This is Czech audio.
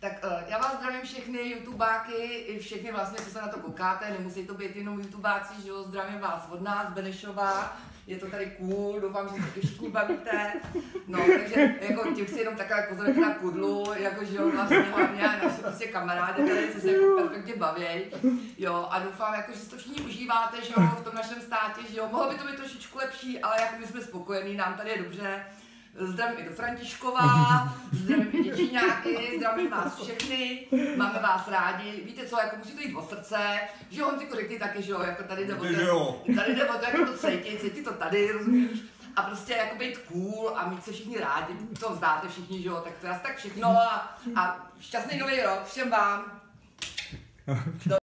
Tak já vás zdravím všechny youtubáky, i všechny vlastně, co se na to koukáte, nemusí to být jenom youtubáci, že jo, zdravím vás od nás, Benešova, je to tady cool, doufám, že se taky všichni bavíte, no, takže jako tím si jenom takhle pozorujete na kudlu, jako že jo, vlastně hlavně naši prostě kamarádi tady, co se jako perfektně baví, jo, a doufám, jako, že si to všichni užíváte, že jo, v tom našem státě, že jo, mohlo by to být trošičku lepší, ale jako my jsme spokojení, nám tady je dobře. Zdravím i do Františkova, zdravím i děčíňáky, zdravím vás všechny, máme vás rádi, víte co, jako musíte jít o srdce, že jo, Honziku, řekni taky, že jo, jako tady jde o to, jako to cítit to tady, rozumíš, a prostě jako být cool a mít se všichni rádi, to znáte všichni, že jo, tak to je asi tak všechno a šťastný nový rok všem vám.